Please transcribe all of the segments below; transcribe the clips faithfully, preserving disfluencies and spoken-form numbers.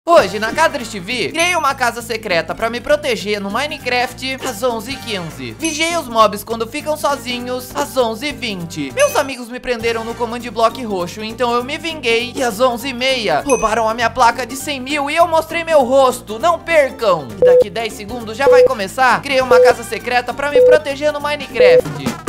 Hoje, na Cadris T V, criei uma casa secreta pra me proteger no Minecraft às onze e quinze. Vigiei os mobs quando ficam sozinhos às onze e vinte. Meus amigos me prenderam no Command Block roxo, então eu me vinguei. E às onze e meia, roubaram a minha placa de cem mil e eu mostrei meu rosto. Não percam! E daqui dez segundos já vai começar. Criei uma casa secreta pra me proteger no Minecraft.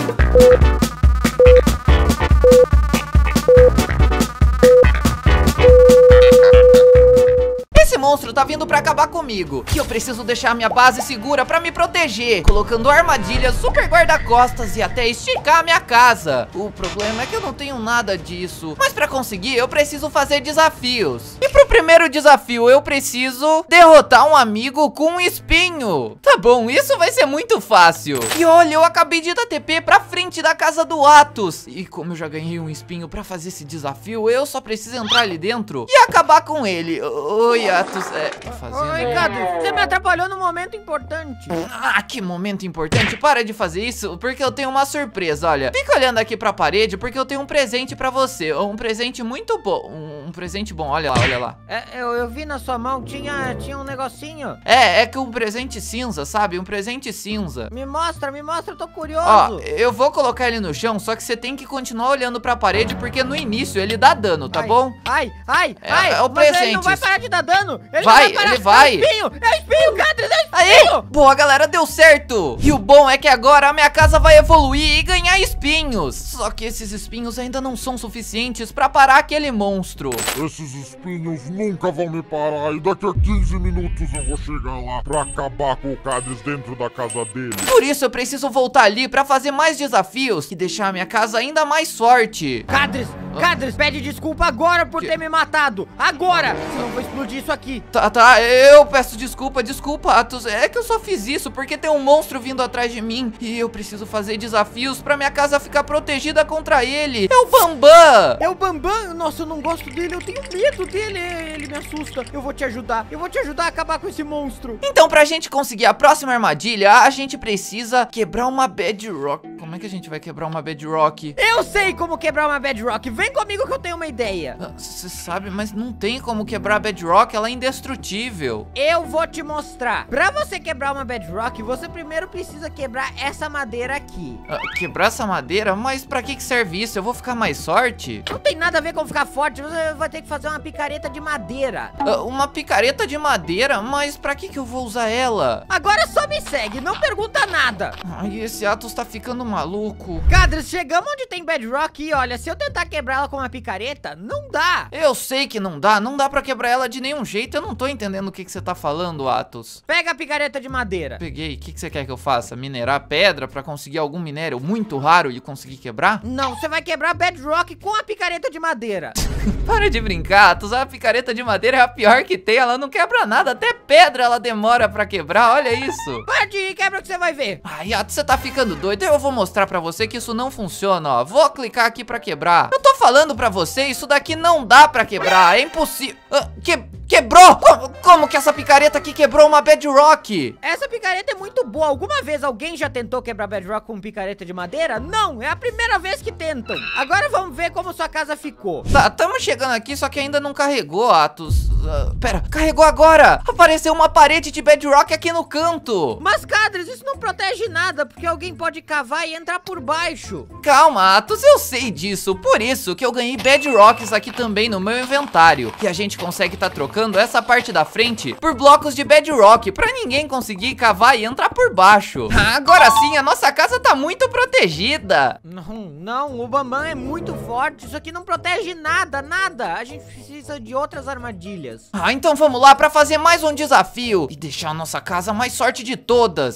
Esse monstro tá vindo pra acabar comigo. E eu preciso deixar minha base segura pra me proteger, colocando armadilhas, super guarda-costas e até esticar a minha casa. O problema é que eu não tenho nada disso. Mas pra conseguir, eu preciso fazer desafios. E pro primeiro desafio, eu preciso derrotar um amigo com um espinho. Tá bom, isso vai ser muito fácil. E olha, eu acabei de dar T P pra frente da casa do Atos. E como eu já ganhei um espinho pra fazer esse desafio, eu só preciso entrar ali dentro e acabar com ele. Oi, Atos. É, tá fazendo... Oi, Cadris, você me atrapalhou num momento importante. Ah, que momento importante. Para de fazer isso, porque eu tenho uma surpresa, olha. Fica olhando aqui pra parede, porque eu tenho um presente pra você. Um presente muito bom. Um, um presente bom, olha lá, olha lá. É, eu, eu vi na sua mão, tinha, tinha um negocinho. É, é que um presente cinza, sabe? Um presente cinza. Me mostra, me mostra, eu tô curioso. Ó, eu vou colocar ele no chão, só que você tem que continuar olhando pra parede, porque no início ele dá dano, tá ai, bom? Ai, ai, É, ai, é o mas presente. ele não vai parar de dar dano. Ele Vai, não vai parar. ele vai. É espinho, é espinho, Cadris, é Aí, espinho. boa galera, deu certo. E o bom é que agora a minha casa vai evoluir e ganhar espinhos. Só que esses espinhos ainda não são suficientes pra parar aquele monstro. Esses espinhos nunca vão me parar e daqui a quinze minutos eu vou chegar lá pra acabar com o Cadris dentro da casa dele. Por isso eu preciso voltar ali pra fazer mais desafios e deixar a minha casa ainda mais forte. Cadris, Cadris, pede desculpa agora por Que? ter me matado. Agora, senão eu vou explodir isso aqui. Tá, tá, eu peço desculpa, desculpa, Atos. É que eu só fiz isso porque tem um monstro vindo atrás de mim e eu preciso fazer desafios pra minha casa ficar protegida contra ele. É o Bambam! É o Bambam? Nossa, eu não gosto dele, eu tenho medo dele, ele me assusta. Eu vou te ajudar, eu vou te ajudar a acabar com esse monstro. Então, pra gente conseguir a próxima armadilha, a gente precisa quebrar uma bedrock. Como é que a gente vai quebrar uma bedrock? Eu sei como quebrar uma bedrock, vem comigo que eu tenho uma ideia. Você sabe, mas não tem como quebrar a bedrock, ela é indestrutível. Eu vou te mostrar. Pra você quebrar uma bedrock, você primeiro precisa quebrar essa madeira aqui. Ah, quebrar essa madeira? Mas pra que que serve isso? Eu vou ficar mais sorte? Não tem nada a ver com ficar forte, você vai ter que fazer uma picareta de madeira. Ah, uma picareta de madeira? Mas pra que que eu vou usar ela? Agora só me segue, não pergunta nada. Ai, esse Atos tá ficando maluco. Cadris, chegamos onde tem bedrock e olha, se eu tentar quebrar ela com uma picareta, não dá. Eu sei que não dá, não dá pra quebrar ela de nenhum jeito. Eu não tô entendendo o que que você tá falando, Atos. Pega a picareta de madeira. Peguei, o que que você quer que eu faça? Minerar pedra pra conseguir algum minério muito raro e conseguir quebrar? Não, você vai quebrar bedrock com a picareta de madeira. Para de brincar, Atos, a picareta de madeira é a pior que tem, ela não quebra nada, até pedra ela demora pra quebrar, olha isso. Para de ir, quebra que você vai ver. Ai, Atos, você tá ficando doido, eu vou mostrar pra você que isso não funciona, ó, vou clicar aqui pra quebrar. Eu tô falando pra você, isso daqui não dá pra quebrar, é impossível. Ah, que... Quebrou! Como, como que essa picareta aqui quebrou uma bedrock? Essa picareta é muito boa. Alguma vez alguém já tentou quebrar bedrock com picareta de madeira? Não, é a primeira vez que tentam. Agora vamos ver como sua casa ficou. Tá, estamos chegando aqui, só que ainda não carregou, Atos. Uh, pera, carregou agora! Apareceu uma parede de bedrock aqui no canto. Mas, Cadris, isso não protege nada, porque alguém pode cavar e entrar por baixo. Calma, Atos, eu sei disso. Por isso que eu ganhei bedrocks aqui também no meu inventário. E a gente consegue tá trocando essa parte da frente por blocos de bedrock pra ninguém conseguir cavar e entrar por baixo. Agora sim, a nossa casa tá muito protegida. Não, não, o Bambam é muito forte. Isso aqui não protege nada, nada. A gente precisa de outras armadilhas. Ah, então vamos lá pra fazer mais um desafio e deixar a nossa casa mais sorte de todas.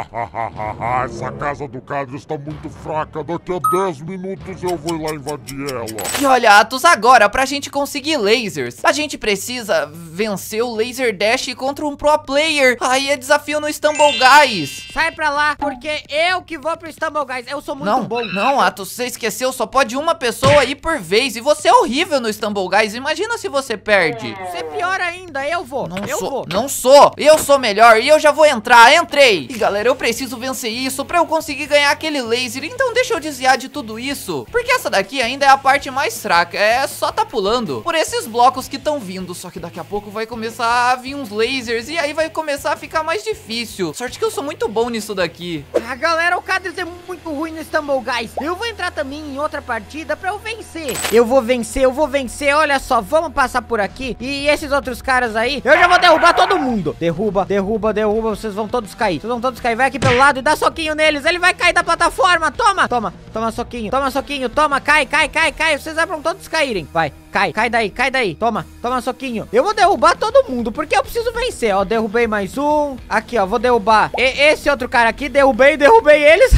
Essa casa do Cadris tá muito fraca, daqui a dez minutos eu vou lá invadir ela. E olha, Atos, agora pra gente conseguir lasers, a gente precisa vencer o Laser Dash contra um pro player. Aí é desafio no Stumble Guys. Sai pra lá, porque eu que vou pro Stumble Guys. Eu sou muito não, bom. Não, Atos, você esqueceu. Só pode uma pessoa ir por vez. E você é horrível no Stumble Guys. Imagina se você perde. Você é pior ainda, eu vou. Não eu sou, vou. não sou. Eu sou melhor e eu já vou entrar. Entrei. E galera, eu preciso vencer isso pra eu conseguir ganhar aquele laser. Então deixa eu desviar de tudo isso. Porque essa daqui ainda é a parte mais fraca. É só tá pulando por esses blocos que estão vindo. Só que daqui a pouco vai começar a vir uns lasers. E aí vai começar a ficar mais difícil. Sorte que eu sou muito bom nisso daqui. Ah, galera, o Cadres é muito ruim no Stumble Guys. Eu vou entrar também em outra partida pra eu vencer. Eu vou vencer, eu vou vencer. Olha só, vamos passar por aqui. E esses outros caras aí, eu já vou derrubar todo mundo. Derruba, derruba, derruba. Vocês vão todos cair. Vocês vão todos cair. Vai aqui pelo lado e dá soquinho neles. Ele vai cair da plataforma. Toma, toma, toma soquinho. Toma soquinho, toma, cai, cai, cai, cai. Vocês vão todos caírem. Vai, cai, cai daí, cai daí. Toma, toma soquinho. Eu vou derrubar todo mundo, porque eu preciso vencer. Ó, derrubei mais um. Aqui, ó, vou derrubar e esse outro cara aqui. Derrubei, derrubei eles.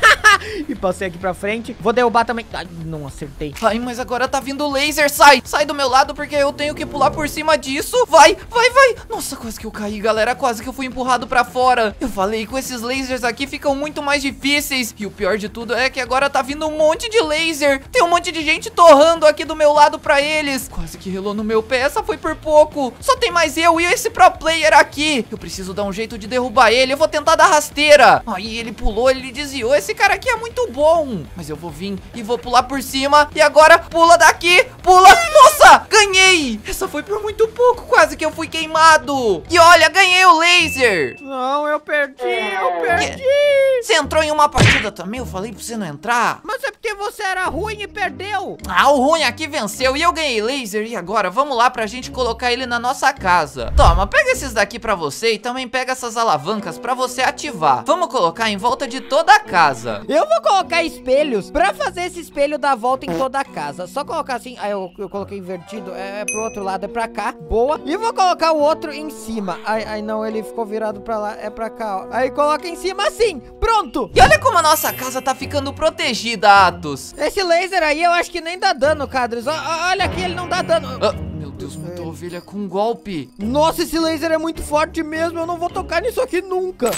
E passei aqui pra frente. Vou derrubar também. Ai, não acertei. Ai, mas agora tá vindo laser. Sai, sai do meu lado, porque eu tenho que pular por cima disso. Vai, vai, vai. Nossa, quase que eu caí, galera. Quase que eu fui empurrado pra fora. Eu falei, com esses lasers aqui ficam muito mais difíceis. E o pior de tudo é que agora tá vindo um monte de laser. Tem um monte de gente torrando aqui do meu lado pra eles. Quase que relou no meu pé. Essa foi por pouco. Só tem mais eu e esse pro player aqui. Eu preciso dar um jeito de derrubar ele. Eu vou tentar dar rasteira. Aí ele pulou, ele desviou. Esse cara aqui é muito bom. Mas eu vou vir e vou pular por cima. E agora pula daqui. Pula. Nossa, ganhei. Essa foi por muito pouco. Quase que eu fui queimado. E olha, ganhei o laser. Não, eu perdi, eu perdi. Você entrou em uma partida também? Eu falei pra você não entrar. Mas é porque você era ruim e perdeu. Ah, o ruim aqui venceu e eu ganhei laser. E agora, vamos lá pra gente colocar ele na nossa casa. Toma, pega esses daqui pra você e também pega essas alavancas pra você ativar. Vamos colocar em volta de toda a casa. Eu vou colocar espelhos pra fazer esse espelho dar volta em toda a casa. Só colocar assim, aí eu, eu coloquei invertido, é pro outro lado, é pra cá, boa. E vou colocar o outro em cima. Ai, ai não, ele ficou virado pra lá, é pra cá, ó. Aí coloca em cima assim, pronto. E olha como a nossa casa tá ficando protegida, Atos. Esse laser aí eu acho que nem dá dano, Cadres. Ó, ó, olha aqui, ele não dá dano. Ah, meu Deus, muita ovelha com um golpe. Nossa, esse laser é muito forte mesmo, eu não vou tocar nisso aqui nunca.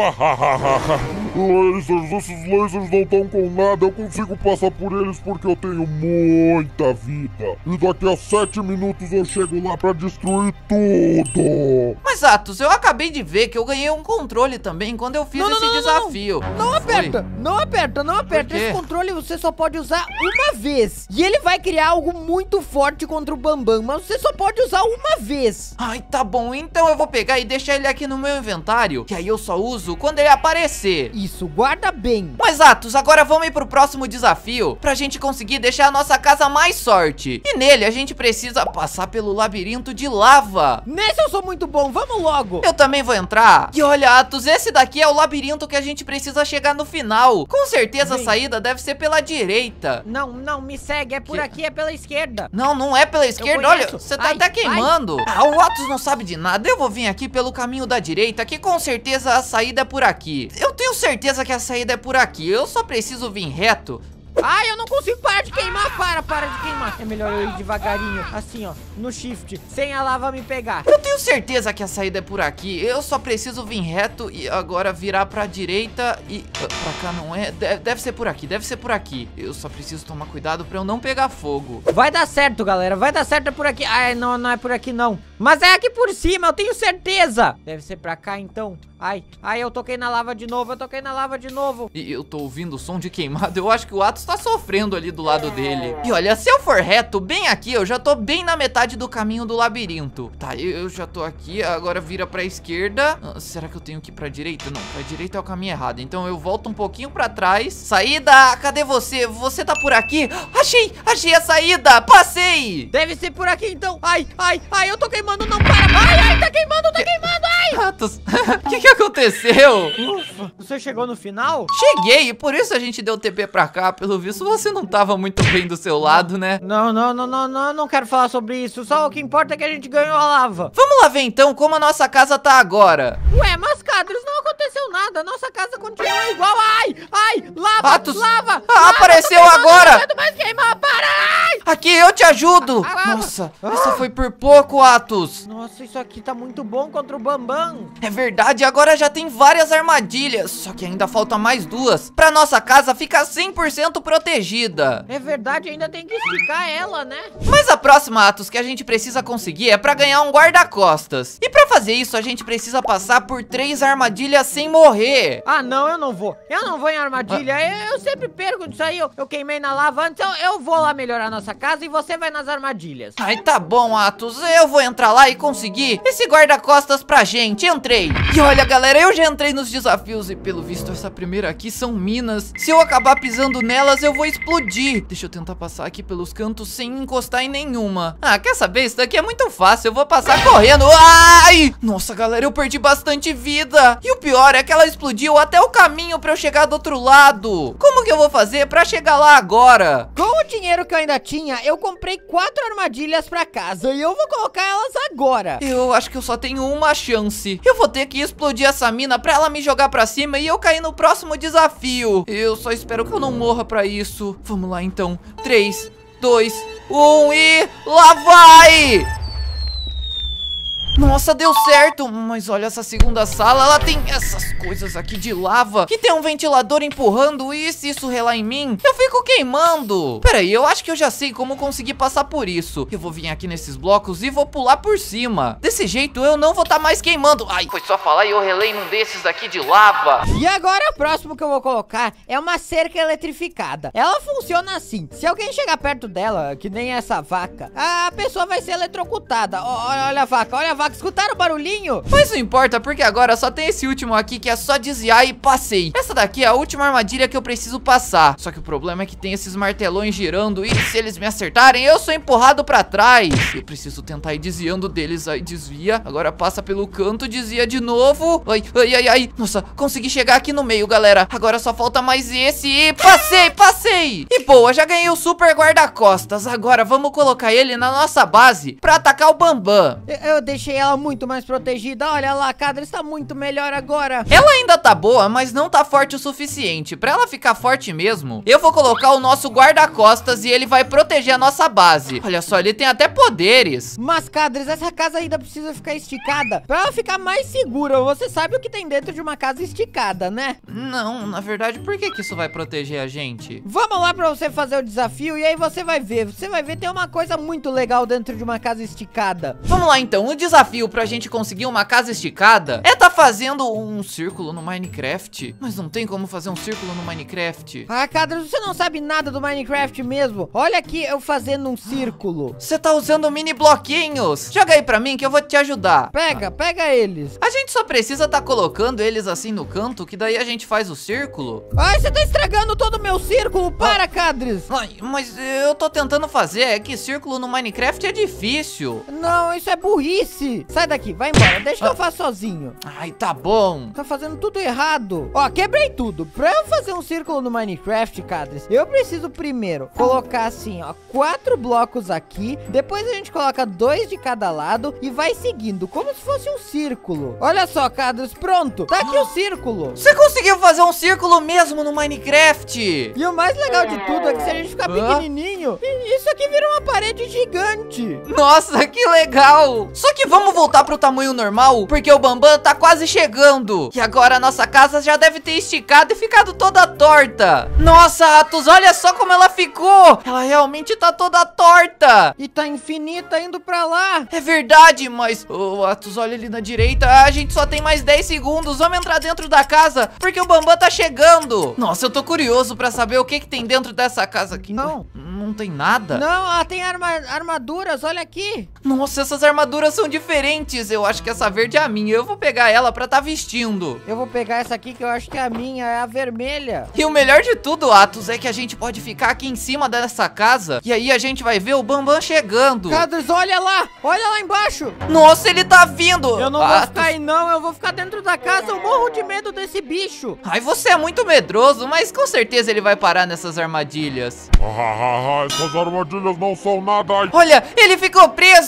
Lasers, esses lasers não estão com nada. Eu consigo passar por eles porque eu tenho muita vida. E daqui a sete minutos eu chego lá pra destruir tudo. Mas, Atos, eu acabei de ver que eu ganhei um controle também quando eu fiz Não, não, esse não, não, desafio. Não aperta, Foi? não aperta, não aperta. Por quê? Esse controle você só pode usar uma vez. E ele vai criar algo muito forte contra o Bambam, mas você só pode usar uma vez. Ai, tá bom, então eu vou pegar e deixar ele aqui no meu inventário, que aí eu só uso quando ele aparecer. Isso, guarda bem. Mas, Atos, agora vamos ir pro próximo desafio pra gente conseguir deixar a nossa casa mais sorte. E nele a gente precisa passar pelo labirinto de lava. Nesse eu sou muito bom, vamos logo. Eu também vou entrar. E olha, Atos, esse daqui é o labirinto que a gente precisa chegar no final. Com certeza a Vem. saída deve ser pela direita. Não, não, me segue, é por Que- aqui, é pela esquerda. Não, não é pela esquerda, olha, conheço. você tá Ai, até ai. queimando. Ah, o Atos não sabe de nada, eu vou vir aqui pelo caminho da direita, que com certeza a saída é por aqui. Eu tenho certeza que a saída é por aqui, eu só preciso vir reto. Ai, eu não consigo parar de queimar, para, para de queimar. É melhor eu ir devagarinho, assim ó, no shift, sem a lava me pegar. Eu tenho certeza que a saída é por aqui, eu só preciso vir reto e agora virar pra direita e... ah, pra cá não é? Deve, deve ser por aqui, deve ser por aqui. Eu só preciso tomar cuidado pra eu não pegar fogo. Vai dar certo, galera, vai dar certo, é por aqui. Ai, não, não é por aqui não. Mas é aqui por cima, eu tenho certeza. Deve ser pra cá então. Ai, ai, eu toquei na lava de novo, eu toquei na lava de novo. E eu tô ouvindo o som de queimado, eu acho que o Atos tá sofrendo ali do lado dele. E olha, se eu for reto, bem aqui, eu já tô bem na metade do caminho do labirinto. Tá, eu, eu já tô aqui, agora vira pra esquerda. Ah, será que eu tenho que ir pra direita? Não, pra direita é o caminho errado. Então eu volto um pouquinho pra trás. Saída, cadê você? Você tá por aqui? Achei, achei a saída, passei! Deve ser por aqui então. Ai, ai, ai, eu tô queimando, não para. Ai, ai, tá queimando, tá queimando, ai. Atos, o que que aconteceu? Ufa, você chegou no final? Cheguei, por isso a gente deu T P pra cá. Pelo visto, você não tava muito bem do seu lado, né? Não, não, não, não, não, não quero falar sobre isso. Só o que importa é que a gente ganhou a lava. Vamos lá ver então como a nossa casa tá agora. Ué, mas Cadros, não aconteceu nada. Nossa casa continua igual. Ai, ai, lava, Atos, lava. ah, lava, apareceu tô queimando, agora. Não aguento mais queimar, para. Ai. Aqui, eu te ajudo. Ah, ah, Nossa, essa foi por pouco, Atos. Nossa, isso aqui tá muito bom contra o Bambam. É verdade, agora já tem várias armadilhas. Só que ainda falta mais duas pra nossa casa ficar cem por cento protegida. É verdade, ainda tem que esticar ela, né? Mas a próxima, Atos, que a gente precisa conseguir é pra ganhar um guarda-costas. E pra fazer isso, a gente precisa passar por três armadilhas sem morrer. Ah, não, eu não vou. Eu não vou em armadilha. Eu, eu sempre perco disso aí. Eu, eu queimei na lava antes. Eu, eu vou lá melhorar nossa casa e você vai nas armadilhas. Ai, tá bom, Atos. Eu vou entrar lá e conseguir esse guarda-costas pra gente. Entrei. E olha, galera, eu já entrei nos desafios e pelo visto essa primeira aqui são minas. Se eu acabar pisando nelas, eu vou explodir. Deixa eu tentar passar aqui pelos cantos sem encostar em nenhuma. Ah, quer saber? Isso daqui é muito fácil. Eu vou passar correndo. Ai! Nossa, galera, eu perdi bastante vida. E o pior é que ela explodiu até o caminho pra eu chegar do outro lado. Como que eu vou fazer pra chegar lá agora? Com o dinheiro que eu ainda tinha, eu comprei quatro armadilhas pra casa e eu vou colocar elas agora. Eu acho que eu só tenho uma chance. Eu vou ter que explodir essa mina pra ela me jogar pra cima e eu cair no próximo desafio. Eu só espero que eu não morra pra isso. Vamos lá então. três, dois, um e lá vai! Nossa, deu certo, mas olha essa segunda sala, ela tem essas coisas aqui de lava, que tem um ventilador empurrando e se isso relar em mim, eu fico queimando. Pera aí, eu acho que eu já sei como conseguir passar por isso. Eu vou vir aqui nesses blocos e vou pular por cima. Desse jeito eu não vou estar mais queimando. Ai, foi só falar e eu relei num desses aqui de lava. E agora o próximo que eu vou colocar é uma cerca eletrificada. Ela funciona assim, se alguém chegar perto dela, que nem essa vaca, a pessoa vai ser eletrocutada. Olha, olha a vaca, olha a vaca. Escutaram o barulhinho? Mas não importa, porque agora só tem esse último aqui que é só desviar e passei. Essa daqui é a última armadilha que eu preciso passar. Só que o problema é que tem esses martelões girando e se eles me acertarem, eu sou empurrado pra trás. Eu preciso tentar ir desviando deles. Aí desvia, agora passa pelo canto, desvia de novo. Ai, ai, ai, ai. Nossa, consegui chegar aqui no meio, galera. Agora só falta mais esse e passei, passei. E boa, já ganhei o super guarda-costas. Agora vamos colocar ele na nossa base pra atacar o Bambam. Eu, eu deixei ela muito mais protegida. Olha lá, a Cadra está muito melhor agora. Ela ainda tá boa, mas não tá forte o suficiente. Pra ela ficar forte mesmo, eu vou colocar o nosso guarda-costas e ele vai proteger a nossa base. Olha só, ele tem até poderes. Mas, Cadres, essa casa ainda precisa ficar esticada pra ela ficar mais segura. Você sabe o que tem dentro de uma casa esticada, né? Não, na verdade, por que que isso vai proteger a gente? Vamos lá pra você fazer o desafio e aí você vai ver. Você vai ver, tem uma coisa muito legal dentro de uma casa esticada. Vamos lá então, o desafio pra gente conseguir uma casa esticada é tá fazendo um círculo no Minecraft. Mas não tem como fazer um círculo no Minecraft. Ah, Cadros, você não sabe nada do Minecraft mesmo. Olha aqui eu fazendo um círculo. Você tá usando mini bloquinhos. Joga aí pra mim que eu vou te ajudar. Pega, pega eles. A gente só precisa tá colocando eles assim no canto, que daí a gente faz o círculo. Ai, você tá estragando todo o meu círculo. Para, Cadres. Ai, mas eu tô tentando fazer, é que círculo no Minecraft é difícil. Não, isso é burrice. Sai daqui, vai embora, deixa que eu faço sozinho. Ai, tá bom. Tá fazendo tudo errado. Ó, quebrei tudo. Pra eu fazer um círculo no Minecraft, Cadres, eu preciso primeiro colocar assim, ó, quatro blocos aqui. Depois a gente coloca dois de cada lado e vai seguindo, como se fosse um círculo. Olha só, Cadres, pronto. Tá aqui o círculo. Você conseguiu fazer um círculo mesmo no Minecraft? E o mais legal de tudo é que se a gente ficar pequenininho, isso aqui vira uma parede gigante. Nossa, que legal. Só que vamos voltar pro tamanho normal, porque o Bambam tá quase chegando. E agora a nossa casa já deve ter esticado e ficado toda torta. Nossa, Atos, olha só como ela ficou. Ela realmente tá toda torta. E tá infinita indo pra lá. É verdade, mas... Ô, Atos, olha ali na direita. A gente só tem mais dez segundos. Vamos entrar dentro da casa, porque o Bambam tá chegando. Nossa, eu tô curioso pra saber o que que tem dentro dessa casa aqui. Não. Não tem nada? Não, ela tem arma armaduras, olha aqui. Nossa, essas armaduras são diferentes. Eu acho que essa verde é a minha. Eu vou pegar ela pra tá vestindo. Eu vou pegar essa aqui que eu acho que é a minha, é a vermelha. E o melhor de tudo, Atos, é que a gente pode ficar aqui em cima dessa casa e aí a gente vai ver o Bambam chegando. Cadres, olha lá, olha lá embaixo. Nossa, ele tá vindo. Eu não Atos... vou ficar aí não, eu vou ficar dentro da casa. Eu morro de medo desse bicho. Ai, você é muito medroso, mas com certeza ele vai parar nessas armadilhas. Ah, essas armadilhas não são nada. Olha, ele ficou preso.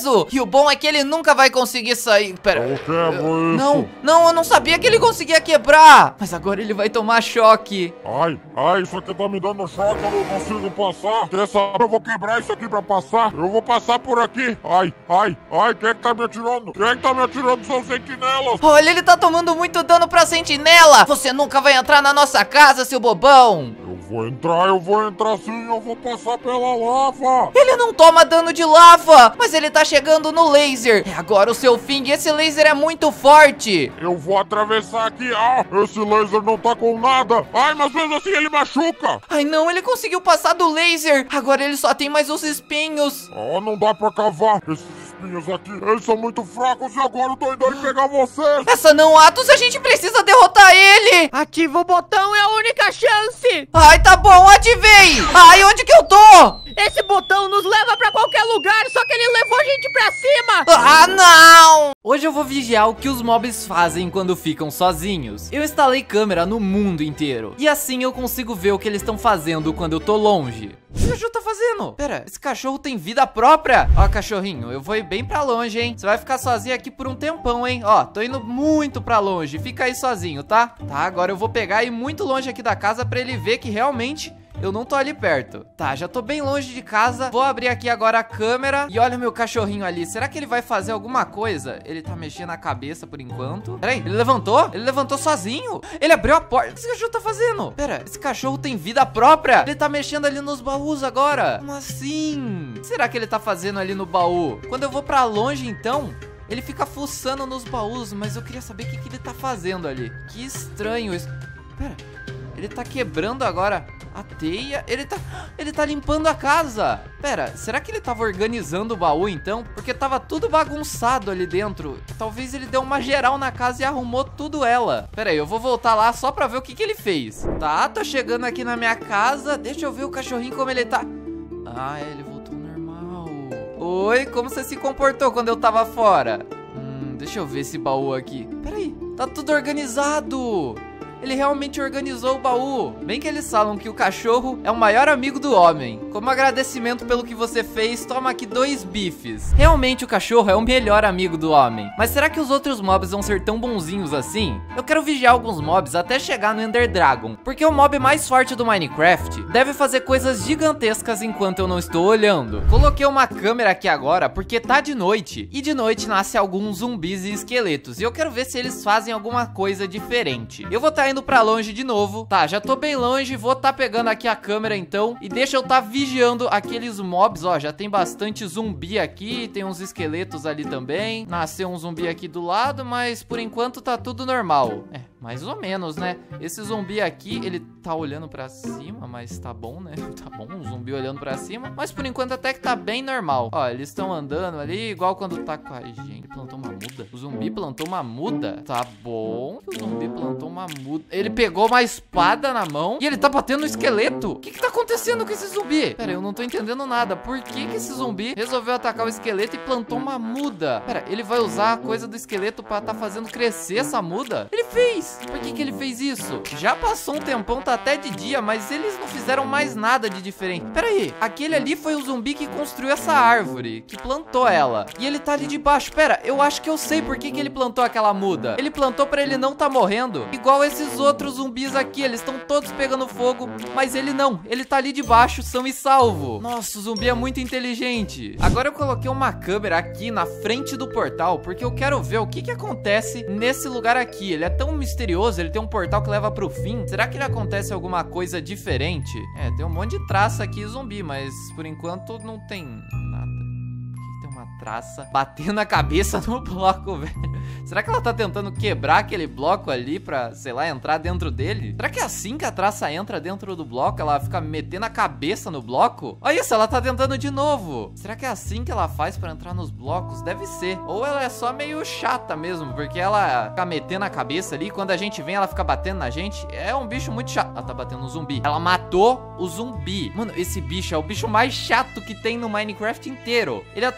perigoso. E o bom é que ele nunca vai conseguir sair. Pera. Eu quebro isso. Não, não, eu não sabia que ele conseguia quebrar. Mas agora ele vai tomar choque. Ai, ai, isso aqui tá me dando choque, eu não consigo passar. Quer saber? Eu vou quebrar isso aqui pra passar. Eu vou passar por aqui. Ai, ai, ai, quem é que tá me atirando? Quem é que tá me atirando? São sentinelas. Olha, ele tá tomando muito dano pra sentinela. Você nunca vai entrar na nossa casa, seu bobão. Eu vou entrar, eu vou entrar sim, eu vou passar pela lava. Ele não toma dano de lava, mas ele tá chegando no laser. É agora o seu fim e esse laser é muito forte. Eu vou atravessar aqui. Ah, esse laser não tá com nada. Ai, mas mesmo assim ele machuca. Ai não, ele conseguiu passar do laser. Agora ele só tem mais os espinhos. Ah, não dá pra cavar. Esses espinhos aqui, eles são muito fracos e agora eu tô indo aí pegar vocês. Essa não, Atos, a gente precisa derrotar ele. Ativa o botão, é a única chance. Ai, tá bom, ativei. Ai, onde que eu tô? Esse botão nos leva pra qualquer lugar, só que ele levou a gente pra cima. Ah, não. Hoje eu vou vigiar o que os mobs fazem quando ficam sozinhos. Eu instalei câmera no mundo inteiro. E assim eu consigo ver o que eles estão fazendo quando eu tô longe. O que o cachorro tá fazendo? Pera, esse cachorro tem vida própria? Ó, cachorrinho, eu vou ir bem pra longe, hein? Você vai ficar sozinho aqui por um tempão, hein? Ó, tô indo muito pra longe. Fica aí sozinho, tá? Tá, agora eu vou pegar e ir muito longe aqui da casa pra ele ver que realmente eu não tô ali perto. Tá, já tô bem longe de casa. Vou abrir aqui agora a câmera. E olha o meu cachorrinho ali. Será que ele vai fazer alguma coisa? Ele tá mexendo a cabeça por enquanto. Pera aí, ele levantou? Ele levantou sozinho? Ele abriu a porta. O que esse cachorro tá fazendo? Pera, esse cachorro tem vida própria? Ele tá mexendo ali nos baús agora. Como assim? O que será que ele tá fazendo ali no baú? Quando eu vou pra longe, então, ele fica fuçando nos baús. Mas eu queria saber o que, que ele tá fazendo ali. Que estranho isso. Pera, ele tá quebrando agora a teia. Ele tá, ele tá limpando a casa. Pera, será que ele tava organizando o baú então? Porque tava tudo bagunçado ali dentro. Talvez ele deu uma geral na casa e arrumou tudo ela. Pera aí, eu vou voltar lá só pra ver o que que ele fez. Tá, tô chegando aqui na minha casa. Deixa eu ver o cachorrinho como ele tá. Ah, ele voltou normal. Oi, como você se comportou quando eu tava fora? Hum, deixa eu ver esse baú aqui. Pera aí, tá tudo organizado. Ele realmente organizou o baú. Bem que eles falam que o cachorro é o maior amigo do homem. Como agradecimento pelo que você fez, toma aqui dois bifes. Realmente o cachorro é o melhor amigo do homem. Mas será que os outros mobs vão ser tão bonzinhos assim? Eu quero vigiar alguns mobs até chegar no Ender Dragon, porque o mob mais forte do Minecraft deve fazer coisas gigantescas enquanto eu não estou olhando. Coloquei uma câmera aqui agora porque tá de noite, e de noite nasce alguns zumbis e esqueletos, e eu quero ver se eles fazem alguma coisa diferente. Eu vou estar indo pra longe de novo. Tá, já tô bem longe. Vou tá pegando aqui a câmera então. E deixa eu tá vigiando aqueles mobs. Ó, já tem bastante zumbi aqui. Tem uns esqueletos ali também. Nasceu um zumbi aqui do lado, mas por enquanto tá tudo normal. É, mais ou menos, né? Esse zumbi aqui, ele tá olhando pra cima, mas tá bom, né? Tá bom, um zumbi olhando pra cima. Mas por enquanto até que tá bem normal. Ó, eles estão andando ali, igual quando tá com a gente. Ele plantou uma muda? O zumbi plantou uma muda? Tá bom. O zumbi plantou uma muda. Ele pegou uma espada na mão e ele tá batendo no esqueleto. O que que tá acontecendo com esse zumbi? Pera, eu não tô entendendo nada. Por que que esse zumbi resolveu atacar o esqueleto e plantou uma muda? Pera, ele vai usar a coisa do esqueleto pra tá fazendo crescer essa muda? Ele fez. Por que que ele fez isso? Já passou um tempão, tá até de dia, mas eles não fizeram mais nada de diferente. Pera aí, aquele ali foi o zumbi que construiu essa árvore, que plantou ela. E ele tá ali de baixo. Pera, eu acho que eu sei por que que ele plantou aquela muda. Ele plantou pra ele não tá morrendo, igual esses outros zumbis aqui. Eles estão todos pegando fogo, mas ele não. Ele tá ali de baixo, são e salvo. Nossa, o zumbi é muito inteligente. Agora eu coloquei uma câmera aqui na frente do portal, porque eu quero ver o que que acontece nesse lugar aqui. Ele é tão misterioso, ele tem um portal que leva pro fim. Será que ele acontece alguma coisa diferente? É, tem um monte de traça aqui zumbi, mas por enquanto não tem nada. Tem uma traça batendo a cabeça no bloco, velho. Será que ela tá tentando quebrar aquele bloco ali pra, sei lá, entrar dentro dele? Será que é assim que a traça entra dentro do bloco? Ela fica metendo a cabeça no bloco? Olha isso, ela tá tentando de novo. Será que é assim que ela faz pra entrar nos blocos? Deve ser. Ou ela é só meio chata mesmo, porque ela fica metendo a cabeça ali. Quando a gente vem, ela fica batendo na gente. É um bicho muito chato. Ela tá batendo no zumbi. Ela matou o zumbi. Mano, esse bicho é o bicho mais chato que tem no Minecraft inteiro. Ele atormenta as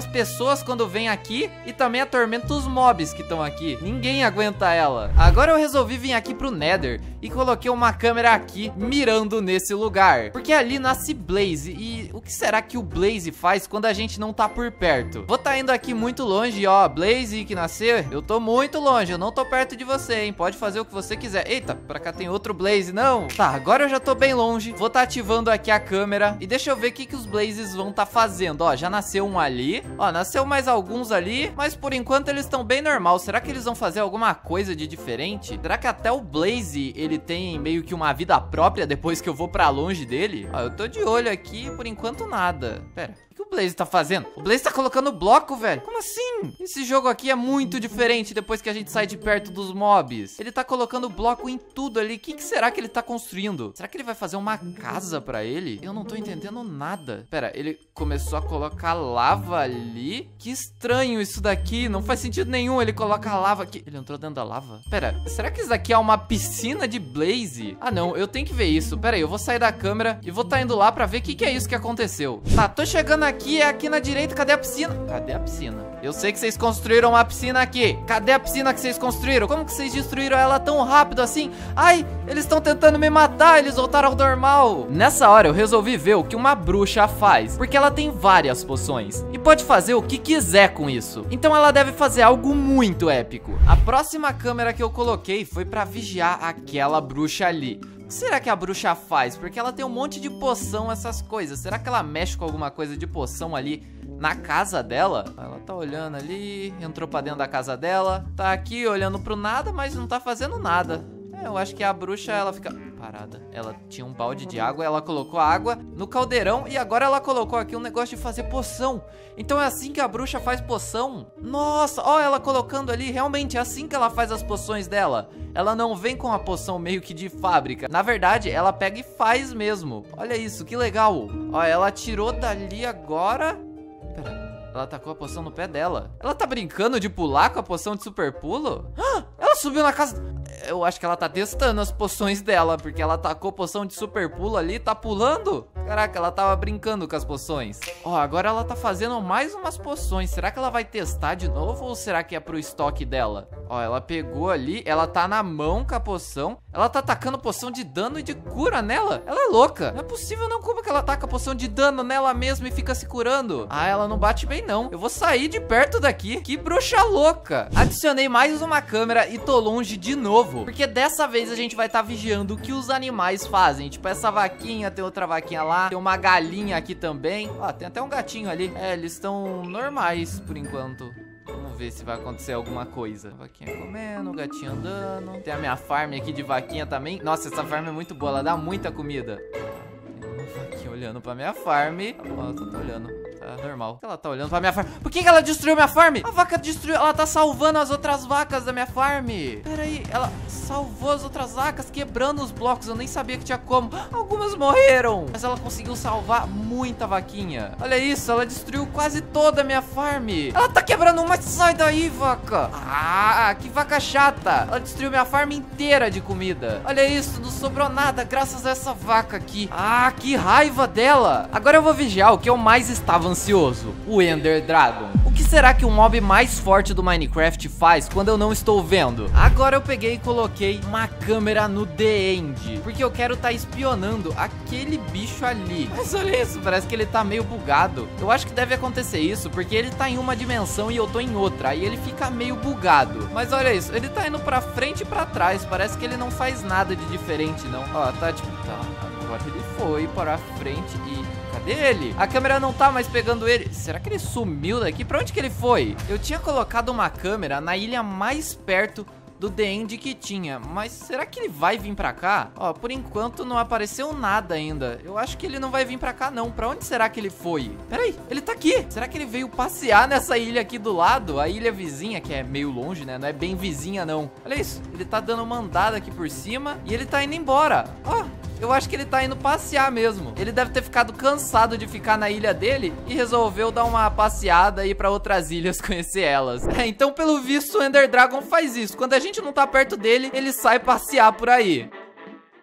pessoas quando vêm aqui e também atormenta os mobs que estão aqui. Ninguém aguenta ela. Agora eu resolvi vir aqui pro Nether e coloquei uma câmera aqui mirando nesse lugar, porque ali nasce Blaze. E o que será que o Blaze faz quando a gente não tá por perto? Vou tá indo aqui muito longe, ó. Blaze que nascer, eu tô muito longe, eu não tô perto de você, hein? Pode fazer o que você quiser. Eita, pra cá tem outro Blaze, não. Tá, agora eu já tô bem longe. Vou tá ativando aqui a câmera e deixa eu ver o que que os Blazes vão tá fazendo. Ó, já nasceu um ali. Ó, nasceu mais alguns ali, mas por enquanto eles estão bem normal. Será que eles vão fazer alguma coisa de diferente? Será que até o Blaze, ele tem meio que uma vida própria depois que eu vou pra longe dele? Ó, eu tô de olho aqui, por enquanto nada. Pera, o que o Blaze tá fazendo? O Blaze tá colocando bloco, velho. Como assim? Esse jogo aqui é muito diferente depois que a gente sai de perto dos mobs. Ele tá colocando bloco em tudo ali. O que que será que ele tá construindo? Será que ele vai fazer uma casa pra ele? Eu não tô entendendo nada. Pera, ele começou a colocar lava ali? Que estranho isso daqui. Não faz sentido nenhum. Ele coloca lava aqui. Ele entrou dentro da lava? Pera, será que isso daqui é uma piscina de Blaze? Ah, não. Eu tenho que ver isso. Pera aí, eu vou sair da câmera e vou tá indo lá pra ver o que que é isso que aconteceu. Tá, tô chegando aqui. É aqui na direita. Cadê a piscina? Cadê a piscina? Eu sei que vocês construíram uma piscina aqui. Cadê a piscina que vocês construíram? Como que vocês destruíram ela tão rápido assim? Ai, eles estão tentando me matar. Eles voltaram ao normal. Nessa hora eu resolvi ver o que uma bruxa faz, porque ela tem várias poções e pode fazer o que quiser com isso. Então ela deve fazer algo muito épico. A próxima câmera que eu coloquei foi pra vigiar aquela bruxa ali. O que será que a bruxa faz? Porque ela tem um monte de poção, essas coisas. Será que ela mexe com alguma coisa de poção ali na casa dela? Ela tá olhando ali, entrou pra dentro da casa dela, tá aqui olhando pro nada, mas não tá fazendo nada. É, eu acho que a bruxa, ela fica parada. Ela tinha um balde de água, ela colocou a água no caldeirão e agora ela colocou aqui um negócio de fazer poção. Então é assim que a bruxa faz poção? Nossa, ó, ela colocando ali, realmente é assim que ela faz as poções dela. Ela não vem com a poção meio que de fábrica. Na verdade, ela pega e faz mesmo. Olha isso, que legal. Ó, ela tirou dali agora. Pera. Ela tacou a poção no pé dela. Ela tá brincando de pular com a poção de super pulo? Ah, ela subiu na casa... Eu acho que ela tá testando as poções dela, porque ela tacou poção de super pulo ali e tá pulando. Caraca, ela tava brincando com as poções. Ó, agora ela tá fazendo mais umas poções. Será que ela vai testar de novo ou será que é pro estoque dela? Ó, ela pegou ali, ela tá na mão com a poção. Ela tá tacando poção de dano e de cura nela. Ela é louca. Não é possível não. Como que ela taca poção de dano nela mesma e fica se curando? Ah, ela não bate bem não. Eu vou sair de perto daqui. Que bruxa louca. Adicionei mais uma câmera e tô longe de novo, porque dessa vez a gente vai estar tá vigiando o que os animais fazem. Tipo, essa vaquinha, tem outra vaquinha lá, tem uma galinha aqui também. Ó, tem até um gatinho ali. É, eles estão normais por enquanto. Vamos ver se vai acontecer alguma coisa. Vaquinha comendo, gatinho andando. Tem a minha farm aqui de vaquinha também. Nossa, essa farm é muito boa, ela dá muita comida. Tem uma vaquinha olhando pra minha farm. Tá bom, ela tá olhando. Tá normal. Ela tá olhando pra minha farm. Por que que ela destruiu minha farm? A vaca destruiu. Ela tá salvando as outras vacas da minha farm. Pera aí. Ela salvou as outras vacas, quebrando os blocos. Eu nem sabia que tinha como. Algumas morreram, mas ela conseguiu salvar muita vaquinha. Olha isso. Ela destruiu quase toda a minha farm. Ela tá quebrando uma. Sai daí, vaca. Ah, que vaca chata. Ela destruiu minha farm inteira de comida. Olha isso. Não sobrou nada graças a essa vaca aqui. Ah, que raiva dela. Agora eu vou vigiar o que eu mais estava ansioso, o Ender Dragon. O que será que o mob mais forte do Minecraft faz quando eu não estou vendo? Agora eu peguei e coloquei uma câmera no The End, porque eu quero estar tá espionando aquele bicho ali. Mas olha isso, parece que ele tá meio bugado. Eu acho que deve acontecer isso, porque ele tá em uma dimensão e eu tô em outra, aí ele fica meio bugado. Mas olha isso, ele tá indo pra frente e pra trás, parece que ele não faz nada de diferente não. Ó, tá tipo, tá, agora ele foi para frente e... Cadê ele? A câmera não tá mais pegando ele. Será que ele sumiu daqui? Pra onde que ele foi? Eu tinha colocado uma câmera na ilha mais perto do The End que tinha, mas será que ele vai vir pra cá? Ó, por enquanto não apareceu nada ainda. Eu acho que ele não vai vir pra cá não. Pra onde será que ele foi? Pera aí, ele tá aqui. Será que ele veio passear nessa ilha aqui do lado? A ilha vizinha, que é meio longe, né? Não é bem vizinha não. Olha isso, ele tá dando uma andada aqui por cima e ele tá indo embora. Ó, eu acho que ele tá indo passear mesmo. Ele deve ter ficado cansado de ficar na ilha dele e resolveu dar uma passeada e ir pra outras ilhas conhecer elas. É, então, pelo visto, o Ender Dragon faz isso. Quando a gente não tá perto dele, ele sai passear por aí.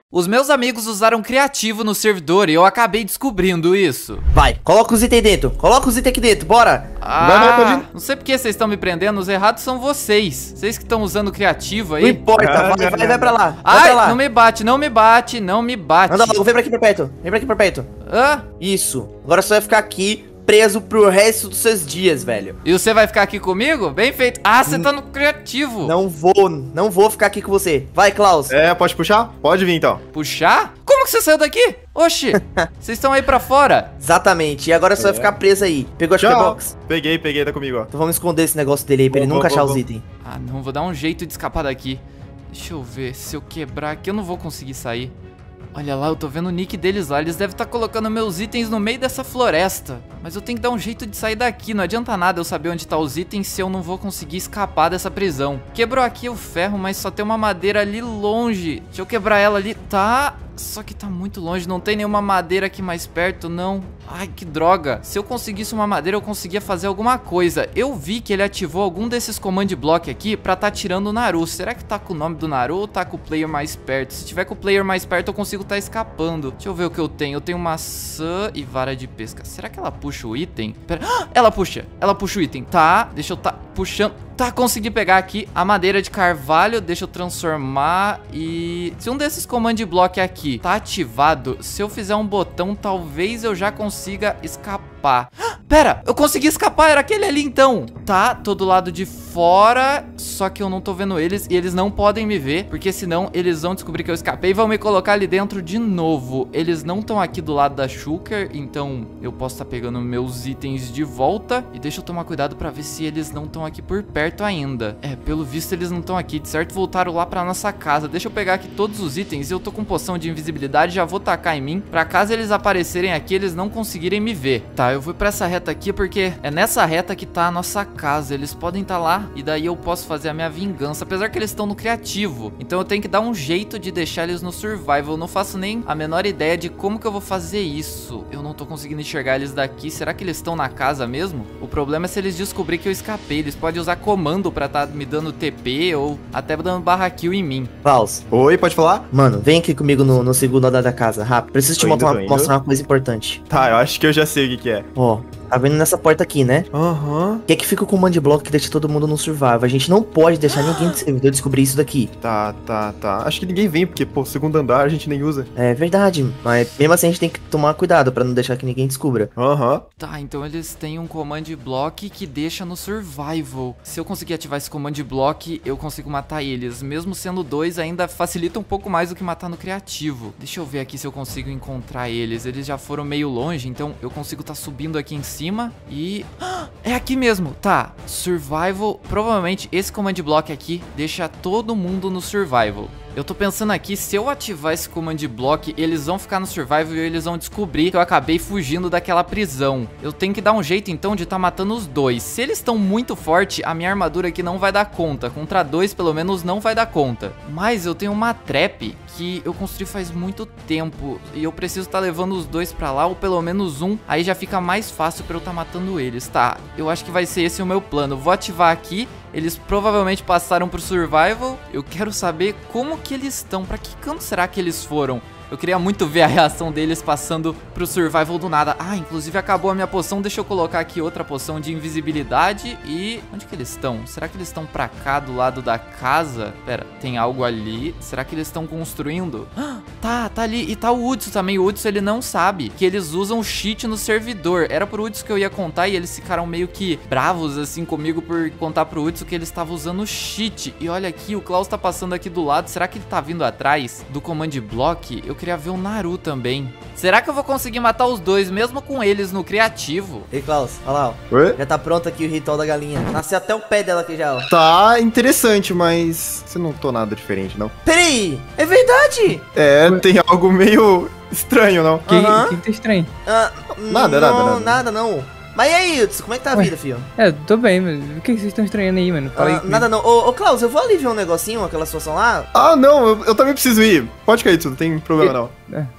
Os meus amigos usaram criativo no servidor e eu acabei descobrindo isso. Vai, coloca os itens dentro. Coloca os itens aqui dentro, bora. Ah, Vai, vai, pode ir. não sei por que vocês estão me prendendo, os errados são vocês. Vocês que estão usando criativo aí. Não importa, Ah, vai, vai, vai pra lá. Vai Ai, pra lá. não me bate, não me bate, não me bate. Anda logo, vem pra aqui pra perto. Vem pra aqui pra perto. Hã? Isso. Agora você vai ficar aqui preso pro resto dos seus dias, velho. E você vai ficar aqui comigo? Bem feito. Ah, você tá no criativo. Não vou, não vou ficar aqui com você. Vai, Klaus. É, pode puxar? Pode vir então. Puxar? Como que você saiu daqui? Oxi, vocês estão aí pra fora. Exatamente. E agora você vai ficar preso aí. Pegou a Tchau. Shulkerbox? Peguei, peguei, tá comigo, ó. Então vamos esconder esse negócio dele aí pra ele Vou, nunca vou, achar vou, os vou. itens. Ah, não, vou dar um jeito de escapar daqui. Deixa eu ver, se eu quebrar aqui eu não vou conseguir sair. Olha lá, eu tô vendo o nick deles lá, eles devem estar colocando meus itens no meio dessa floresta. Mas eu tenho que dar um jeito de sair daqui, não adianta nada eu saber onde tá os itens se eu não vou conseguir escapar dessa prisão. Quebrou aqui o ferro, mas só tem uma madeira ali longe. Deixa eu quebrar ela ali, tá... Só que tá muito longe, não tem nenhuma madeira aqui mais perto, não. Ai, que droga. Se eu conseguisse uma madeira, eu conseguia fazer alguma coisa. Eu vi que ele ativou algum desses command block aqui pra tá tirando o Naru. Será que tá com o nome do Naru ou tá com o player mais perto? Se tiver com o player mais perto, eu consigo tá escapando. Deixa eu ver o que eu tenho. Eu tenho maçã e vara de pesca. Será que ela puxa o item? Pera. Ah, ela puxa. Ela puxa o item. Tá, deixa eu tá puxando. Tá, consegui pegar aqui a madeira de carvalho. Deixa eu transformar e... Se um desses command block aqui tá ativado, se eu fizer um botão, talvez eu já consiga escapar. Pera, eu consegui escapar, era aquele ali então. Tá, tô do lado de fora, só que eu não tô vendo eles e eles não podem me ver, porque senão eles vão descobrir que eu escapei e vão me colocar ali dentro de novo. Eles não estão aqui do lado da Shulker, então eu posso estar pegando meus itens de volta. E deixa eu tomar cuidado pra ver se eles não estão aqui por perto ainda. É, pelo visto eles não estão aqui, de certo voltaram lá pra nossa casa. Deixa eu pegar aqui todos os itens, eu tô com poção de invisibilidade, já vou tacar em mim, pra caso eles aparecerem aqui, eles não conseguirem me ver. Tá, eu vou pra essa reta aqui, porque é nessa reta que tá a nossa casa. Eles podem estar lá, e daí eu posso fazer a minha vingança, apesar que eles estão no criativo. Então eu tenho que dar um jeito de deixar eles no survival. Eu não faço nem a menor ideia de como que eu vou fazer isso. Eu não tô conseguindo enxergar eles daqui. Será que eles estão na casa mesmo? O problema é se eles descobrirem que eu escapei. Eles podem usar comando pra tá me dando T P, ou até dando barra kill em mim. Klaus, Oi, pode falar? mano, vem aqui comigo no, no segundo andar da casa, rápido. Preciso te Tô indo, mostrar, tô indo. mostrar uma coisa importante. Tá, eu acho que eu já sei o que que é. Ó, tá vendo nessa porta aqui, né? Aham. O que é que fica o command block que deixa todo mundo no survival? A gente não pode deixar ninguém do servidor descobrir isso daqui. Tá, tá, tá. Acho que ninguém vem, porque, pô, segundo andar a gente nem usa. É verdade, mas mesmo assim a gente tem que tomar cuidado pra não deixar que ninguém descubra. Aham. Tá, então eles têm um command block que deixa no survival. Se eu conseguir ativar esse command block, eu consigo matar eles. Mesmo sendo dois, ainda facilita um pouco mais do que matar no criativo. Deixa eu ver aqui se eu consigo encontrar eles. Eles já foram meio longe, então eu consigo tá subindo aqui em cima e... Ah, é aqui mesmo, tá. Survival, provavelmente esse command block aqui deixa todo mundo no survival. Eu tô pensando aqui, se eu ativar esse command block, eles vão ficar no survival e eles vão descobrir que eu acabei fugindo daquela prisão. Eu tenho que dar um jeito então de tá matando os dois. Se eles estão muito fortes, a minha armadura aqui não vai dar conta. Contra dois, pelo menos, não vai dar conta. Mas eu tenho uma trap que eu construí faz muito tempo e eu preciso tá levando os dois pra lá, ou pelo menos um. Aí já fica mais fácil pra eu tá matando eles. Tá, eu acho que vai ser esse o meu plano. Vou ativar aqui. Eles provavelmente passaram pro survival. Eu quero saber como que eles estão. Pra que canto será que eles foram? Eu queria muito ver a reação deles passando pro survival do nada. Ah, inclusive acabou a minha poção. Deixa eu colocar aqui outra poção de invisibilidade. E... onde que eles estão? Será que eles estão pra cá, do lado da casa? Pera, tem algo ali. Será que eles estão construindo? Ah, tá, tá ali. E tá o Hudson também. O Hudson, ele não sabe que eles usam cheat no servidor. Era pro Hudson que eu ia contar e eles ficaram meio que bravos, assim, comigo por contar pro Hudson que ele estava usando cheat. E olha aqui, o Klaus tá passando aqui do lado. Será que ele tá vindo atrás do command block? Eu queria ver o Naru também. Será que eu vou conseguir matar os dois, mesmo com eles no criativo? Ei, Klaus, olha lá, ó. Oi? Já tá pronto aqui o ritual da galinha. Nasceu até o pé dela aqui já, ó. Tá interessante, mas você não tô nada diferente, não. Peraí, é verdade! É, tem algo meio estranho, não? Que, Aham. que tá estranho? Ah, Nada, não, nada, nada. nada não. Mas e aí, Hudson, como é que tá a Ué. vida, filho? É, tô bem, mas o que que vocês estão estranhando aí, mano? Fala aí Ah, comigo. nada não. Ô, ô, Klaus, eu vou ali ver um negocinho, aquela situação lá. Ah, não, eu, eu também preciso ir. Pode cair, tudo, não tem problema, não. É.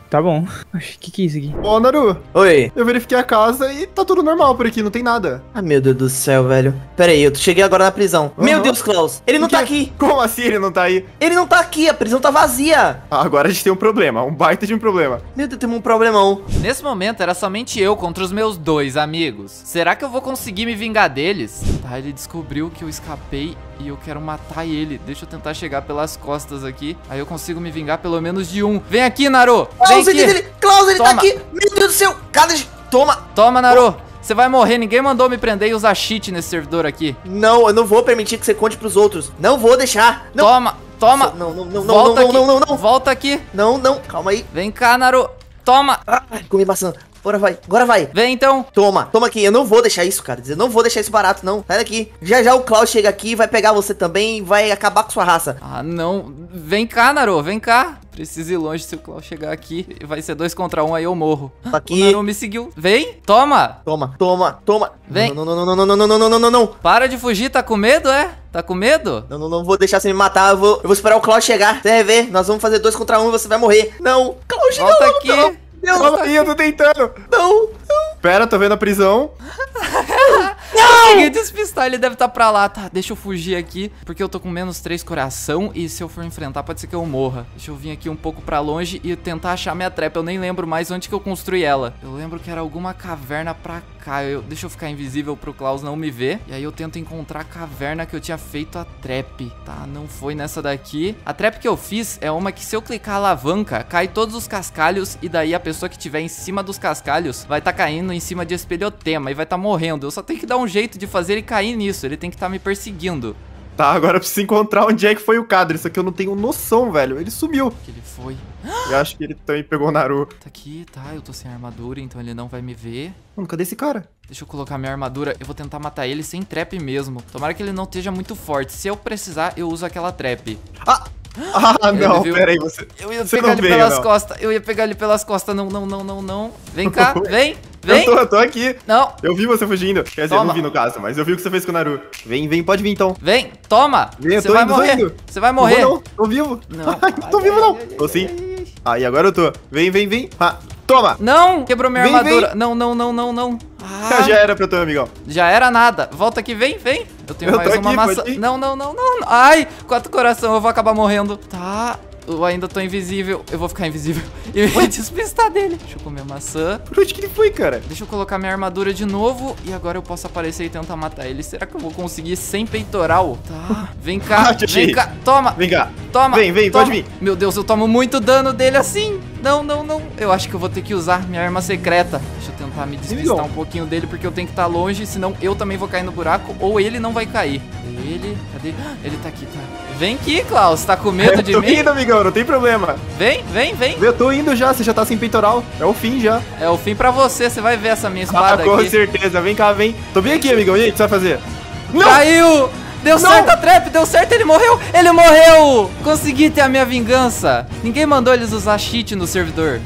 Tá bom. Oxe, que que é isso aqui? Ô, Naru, Oi. eu verifiquei a casa e tá tudo normal por aqui, não tem nada. Ah, meu Deus do céu, velho. Pera aí, eu cheguei agora na prisão. Uhum. Meu Deus, Klaus. Ele não O quê? tá aqui. Como assim ele não tá aí? Ele não tá aqui, a prisão tá vazia. Ah, agora a gente tem um problema, um baita de um problema. Meu Deus, temos um problemão. Nesse momento era somente eu contra os meus dois amigos. Será que eu vou conseguir me vingar deles? Tá, ele descobriu que eu escapei e eu quero matar ele. Deixa eu tentar chegar pelas costas aqui. Aí eu consigo me vingar pelo menos de um. Vem aqui, Naru. Vem Klaus, aqui. ele, ele, Klaus, ele tá Toma. aqui. Meu Deus do céu. Cadê? Toma. Toma, Naru. Você vai morrer. Ninguém mandou me prender e usar cheat nesse servidor aqui. Não, eu não vou permitir que você conte pros outros. Não vou deixar. Não. Toma, toma. Não, não, não, não, Volta não, aqui. não, não, não. Volta aqui. Não, não. Calma aí. Vem cá, Naru. Toma. Ai, comi maçã. Agora vai. Agora vai. Vem então. Toma, toma aqui. Eu não vou deixar isso, cara. Eu não vou deixar isso barato, não. Sai daqui. Já já o Klaus chega aqui, vai pegar você também e vai acabar com sua raça. Ah, não. Vem cá, Naru. Vem cá. Preciso ir longe. Se o Klaus chegar aqui, vai ser dois contra um, aí eu morro. Tô aqui. O Naru me seguiu. Vem. Toma. Toma, toma, toma. Vem. Não, não, não, não, não, não, não, não, não, não, não. Para de fugir. Tá com medo, é? Tá com medo? Não, não, não vou deixar você me matar. Eu vou, eu vou esperar o Klaus chegar. Você vai ver. Nós vamos fazer dois contra um e você vai morrer. Não. Klaus, Volta não, aqui. não. Deus, Calma aí, eu tô tentando. não. Pera, tô vendo a prisão. Consegui despistar, ele deve estar pra lá. Tá, deixa eu fugir aqui, porque eu tô com menos três coração. E se eu for enfrentar, pode ser que eu morra. Deixa eu vir aqui um pouco pra longe e tentar achar minha trap. Eu nem lembro mais onde que eu construí ela. Eu lembro que era alguma caverna pra cá. Eu, deixa eu ficar invisível pro Klaus não me ver. E aí eu tento encontrar a caverna que eu tinha feito a trap. Tá, não foi nessa daqui. A trap que eu fiz é uma que se eu clicar a alavanca, cai todos os cascalhos. E daí a pessoa que tiver em cima dos cascalhos vai tá caindo em cima de espelhotema e vai tá morrendo. Eu só tenho que dar um jeito de fazer ele cair nisso. Ele tem que tá me perseguindo. Tá, agora eu preciso encontrar onde é que foi o Cadre. Isso aqui eu não tenho noção, velho. Ele sumiu. Que ele foi. Eu acho que ele também pegou o Naru. Tá aqui, tá, eu tô sem armadura, então ele não vai me ver. Mano, cadê esse cara? Deixa eu colocar minha armadura, eu vou tentar matar ele sem trap mesmo. Tomara que ele não esteja muito forte. Se eu precisar, eu uso aquela trap. Ah! Ah, Ele não, viu? pera aí, você... Eu ia Você pegar não ele veio, pelas não. costas, eu ia pegar ele pelas costas. Não, não, não, não, não. Vem cá, vem, vem. Eu tô, eu tô aqui. Não, Eu vi você fugindo. Quer dizer, eu Toma. não vi no caso, mas eu vi o que você fez com o Naru. Vem, vem, pode vir então. vem, toma. Vem, eu Você tô vai indo, tô morrer, indo. você vai Não morrer. vou não, tô vivo. Não. Ai, não tô vivo não. Tô sim. Aí, agora eu tô. Vem, vem, vem. Ah, toma. Não, quebrou minha Vem, armadura. Não, não, não, não, não. Ah, Já era pra teu amigão. já era nada. Volta aqui, vem, vem. Eu tenho Eu mais tô uma aqui, maçã. pode ir. Não, não, não, não. Ai, quatro coração, eu vou acabar morrendo. Tá, eu ainda tô invisível. Eu vou ficar invisível e me despistar dele. Deixa eu comer maçã. Por onde que ele foi, cara? Deixa eu colocar minha armadura de novo. E agora eu posso aparecer e tentar matar ele. Será que eu vou conseguir sem peitoral? Tá, vem cá, Ah, te achei. vem cá. Toma, Vem cá. toma. Vem, vem, toma. pode vir. Meu Deus, eu tomo muito dano dele assim. Não, não, não. Eu acho que eu vou ter que usar minha arma secreta. Deixa eu tentar me despistar Amigão. um pouquinho dele, porque eu tenho que estar longe, senão eu também vou cair no buraco, ou ele não vai cair. Ele, cadê? Ele tá aqui, tá. Vem aqui, Klaus. Tá com medo Eu de tô mim? indo, amigão, não tem problema. Vem, vem, vem. Eu tô indo já, você já tá sem peitoral. É o fim já. É o fim pra você. Você vai ver essa minha Ah, espada com aqui. certeza. Vem cá, vem. Tô bem aqui, amigão. E aí, o que você vai fazer? Não! Caiu! Deu Não! certo a trap, deu certo, ele morreu! Ele morreu! Consegui ter a minha vingança. Ninguém mandou eles usar cheat no servidor.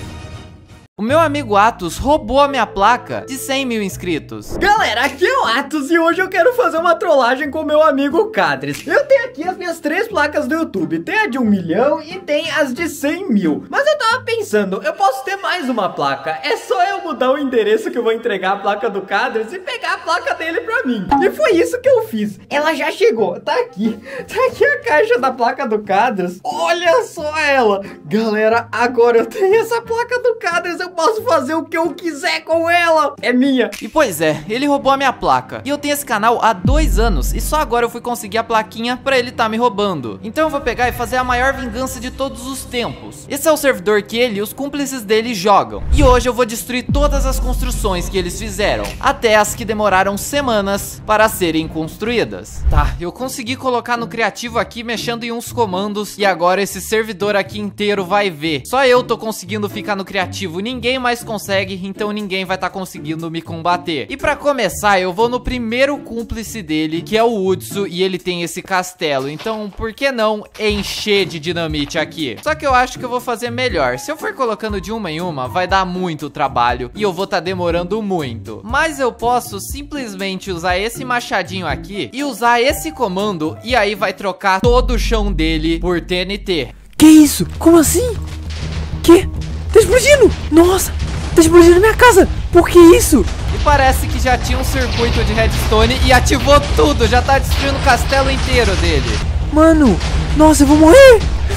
O meu amigo Atos roubou a minha placa de cem mil inscritos. Galera, aqui é o Atos e hoje eu quero fazer uma trollagem com meu amigo Cadres. Eu tenho aqui as minhas três placas do YouTube. Tem a de um milhão e tem as de cem mil. Mas eu tava pensando, eu posso ter mais uma placa. É só eu mudar o endereço que eu vou entregar a placa do Cadres e pegar a placa dele pra mim. E foi isso que eu fiz. Ela já chegou, tá aqui. Tá aqui a caixa da placa do Cadres. Olha só ela. Galera, agora eu tenho essa placa do Cadres. Eu posso fazer o que eu quiser com ela. É minha. E pois é, ele roubou a minha placa. E eu tenho esse canal há dois anos. E só agora eu fui conseguir a plaquinha pra ele tá me roubando. Então eu vou pegar e fazer a maior vingança de todos os tempos. Esse é o servidor que ele e os cúmplices dele jogam. E hoje eu vou destruir todas as construções que eles fizeram. Até as que demoraram semanas para serem construídas. Tá, eu consegui colocar no criativo aqui mexendo em uns comandos. E agora esse servidor aqui inteiro vai ver. Só eu tô conseguindo ficar no criativo. Ninguém mais consegue, então ninguém vai estar tá conseguindo me combater. E pra começar, eu vou no primeiro cúmplice dele, que é o Utsu, e ele tem esse castelo. Então, por que não encher de dinamite aqui? Só que eu acho que eu vou fazer melhor. Se eu for colocando de uma em uma, vai dar muito trabalho e eu vou estar tá demorando muito. Mas eu posso simplesmente usar esse machadinho aqui e usar esse comando, e aí vai trocar todo o chão dele por T N T. Que isso? Como assim? Que? Tá explodindo! Nossa! Tá explodindo minha casa! Por que isso? E parece que já tinha um circuito de redstone e ativou tudo. Já tá destruindo o castelo inteiro dele. Mano, nossa, eu vou morrer!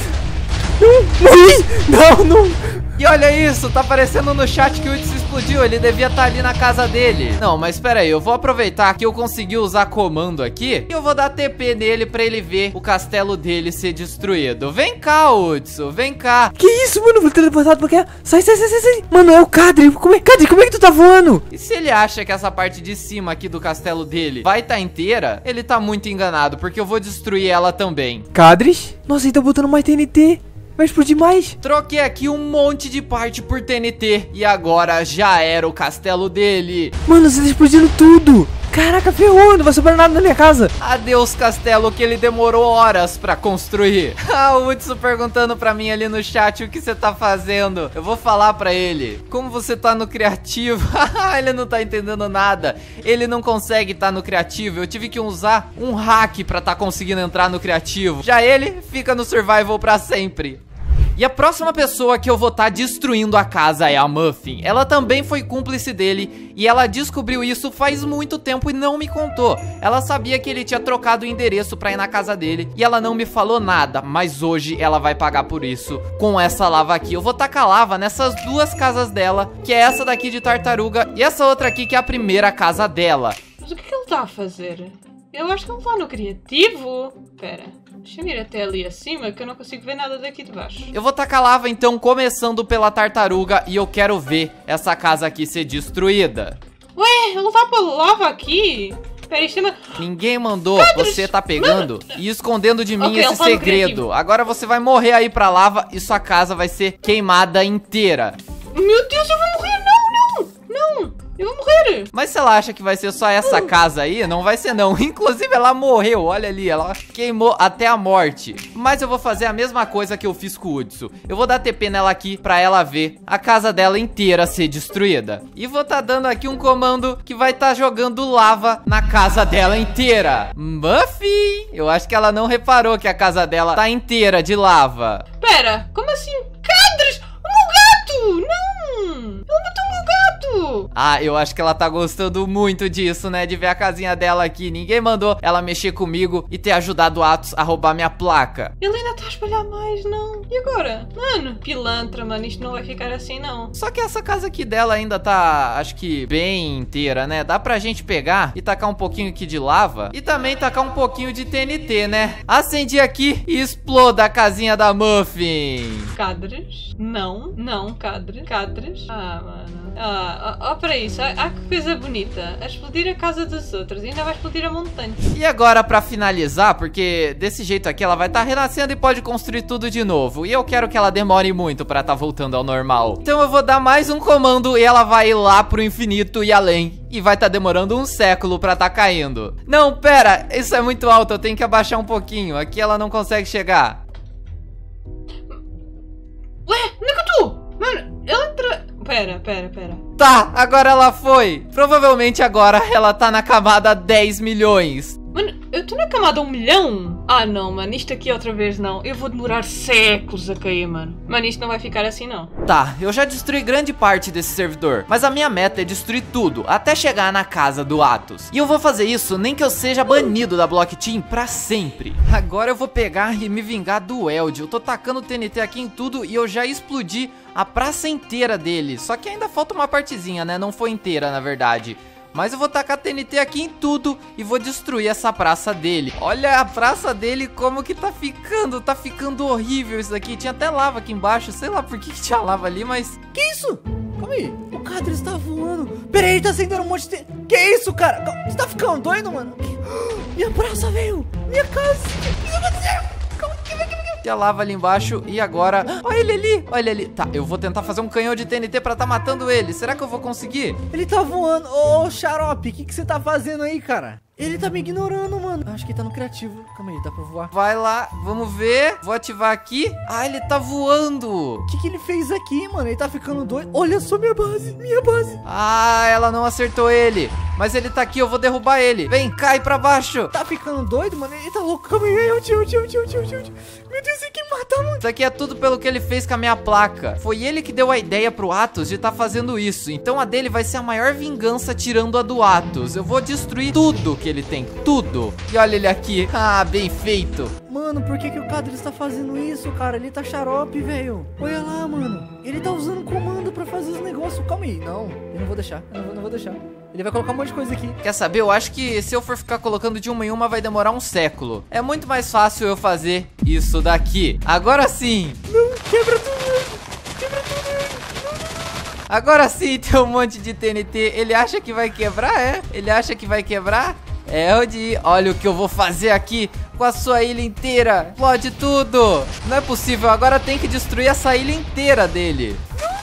Não, morri! Não, não! E olha isso, tá aparecendo no chat que o Hudson explodiu. Ele devia estar ali na casa dele. Não, mas pera aí, eu vou aproveitar que eu consegui usar comando aqui e eu vou dar T P nele pra ele ver o castelo dele ser destruído. Vem cá, Hudson, vem cá. Que isso, mano? Vou teleportado pra cá. Sai, sai, sai, sai, sai. Mano, é o Kadri. Como é, Kadri, como é que tu tá voando? E se ele acha que essa parte de cima aqui do castelo dele vai estar inteira, ele tá muito enganado, porque eu vou destruir ela também. Kadri? Nossa, ele tá botando mais T N T. Vai explodir mais. Troquei aqui um monte de parte por T N T e agora já era o castelo dele. Mano, você tá explodindo tudo. Caraca, ferrou, não vai sobrar nada na minha casa. Adeus, castelo, que ele demorou horas pra construir. Ah, o Hudson perguntando pra mim ali no chat o que você tá fazendo. Eu vou falar pra ele. Como você tá no criativo? Ele não tá entendendo nada. Ele não consegue tá no criativo. Eu tive que usar um hack pra tá conseguindo entrar no criativo. Já ele fica no survival pra sempre. E a próxima pessoa que eu vou estar destruindo a casa é a Muffin. Ela também foi cúmplice dele e ela descobriu isso faz muito tempo e não me contou. Ela sabia que ele tinha trocado o endereço pra ir na casa dele e ela não me falou nada, mas hoje ela vai pagar por isso com essa lava aqui. Eu vou tacar lava nessas duas casas dela, que é essa daqui de tartaruga e essa outra aqui que é a primeira casa dela. Mas o que, que ele tá a fazer? Eu acho que ele tá no criativo. Pera, deixa eu ir até ali acima que eu não consigo ver nada daqui de baixo. Eu vou tacar lava então, começando pela tartaruga, e eu quero ver essa casa aqui ser destruída. Ué, ele tá pra lava aqui? Pera, isto é uma... Ninguém mandou, Cadê? você tá pegando Mano. e escondendo de mim Ok, esse eu falo segredo. criativo. Agora você vai morrer aí pra lava e sua casa vai ser queimada inteira. Meu Deus, eu vou morrer! Não, não, não! Eu vou morrer! Mas se ela acha que vai ser só essa casa aí, não vai ser não. Inclusive ela morreu, olha ali, ela queimou até a morte. Mas eu vou fazer a mesma coisa que eu fiz com o Hudson. Eu vou dar T P nela aqui pra ela ver a casa dela inteira ser destruída. E vou tá dando aqui um comando que vai tá jogando lava na casa dela inteira. Muffin! Eu acho que ela não reparou que a casa dela tá inteira de lava. Pera, como assim? Cadres! O meu gato! Não! Ele matou o meu gato! Ah, eu acho que ela tá gostando muito disso, né? De ver a casinha dela aqui. Ninguém mandou ela mexer comigo e ter ajudado o Atos a roubar minha placa. Ele ainda tá a espalhar mais, não? E agora? Mano, pilantra, mano, isto não vai ficar assim, não. Só que essa casa aqui dela ainda tá, acho que bem inteira, né? Dá pra gente pegar e tacar um pouquinho aqui de lava e também tacar um pouquinho de T N T, né? Acendi aqui e exploda a casinha da Muffin. Cadres? Não, não, cadres. Cadres? Ah, mano. Ah, ó, ó para isso. Ah, ah, que coisa bonita. A explodir a casa dos outros. E ainda vai explodir a montanha. E agora pra finalizar, porque desse jeito aqui ela vai estar renascendo e pode construir tudo de novo. E eu quero que ela demore muito pra estar voltando ao normal. Então eu vou dar mais um comando e ela vai ir lá pro infinito e além. E vai estar demorando um século pra estar caindo. Não, pera, isso é muito alto, eu tenho que abaixar um pouquinho. Aqui ela não consegue chegar. Ué, onde é que eu tô? Mano, ela entra... Pera, pera, pera. Tá, agora ela foi. Provavelmente agora ela tá na camada dez milhões. Mano, eu tô na camada um milhão? Ah, não, mano, isto aqui outra vez não. Eu vou demorar séculos a cair, mano. Mano, isto não vai ficar assim, não. Tá, eu já destruí grande parte desse servidor, mas a minha meta é destruir tudo, até chegar na casa do Atos. E eu vou fazer isso nem que eu seja banido da Block Team pra sempre. Agora eu vou pegar e me vingar do Eld. Eu tô tacando T N T aqui em tudo e eu já explodi a praça inteira dele. Só que ainda falta uma partezinha, né? Não foi inteira, na verdade. Mas eu vou tacar T N T aqui em tudo e vou destruir essa praça dele. Olha a praça dele como que tá ficando. Tá ficando horrível isso aqui. Tinha até lava aqui embaixo. Sei lá por que, que tinha lava ali, mas... Que isso? Calma aí. O Kadri está voando. Pera aí, ele tá acendendo um monte de... Que isso, cara? Você tá ficando doido, mano? Minha praça veio. Minha casa. O que aconteceu? Calma, que vem, que vem. Tem a lava ali embaixo e agora... Olha ele ali, olha ele ali. Tá, eu vou tentar fazer um canhão de T N T pra tá matando ele. Será que eu vou conseguir? Ele tá voando. Ô, ô Xarope, o que que você tá fazendo aí, cara? Ele tá me ignorando, mano. Acho que ele tá no criativo. Calma aí, dá pra voar. Vai lá, vamos ver. Vou ativar aqui. Ah, ele tá voando. O que que ele fez aqui, mano? Ele tá ficando doido. Olha só minha base, minha base. Ah, ela não acertou ele. Mas ele tá aqui, eu vou derrubar ele. Vem, cai pra baixo. Tá ficando doido, mano? Ele tá louco. Calma aí, eu tio, tio, tio, tio, tio. Meu Deus, ele quer matar, mano. Isso aqui é tudo pelo que ele fez com a minha placa. Foi ele que deu a ideia pro Atos de tá fazendo isso. Então a dele vai ser a maior vingança tirando a do Atos. Eu vou destruir tudo que ele tem, tudo. E olha ele aqui. Ah, bem feito. Mano, por que que o Cadris tá fazendo isso, cara? Ele tá xarope, velho. Olha lá, mano. Ele tá usando comando pra fazer os negócios. Calma aí. Não, eu não vou deixar. Eu não vou, não vou deixar. Ele vai colocar um monte de coisa aqui. Quer saber? Eu acho que se eu for ficar colocando de uma em uma vai demorar um século. É muito mais fácil eu fazer isso daqui. Agora sim. Não, quebra tudo. Quebra tudo. Agora sim tem um monte de T N T. Ele acha que vai quebrar, é? Ele acha que vai quebrar? É o de... Olha o que eu vou fazer aqui com a sua ilha inteira. Explode tudo. Não é possível. Agora tem que destruir essa ilha inteira dele.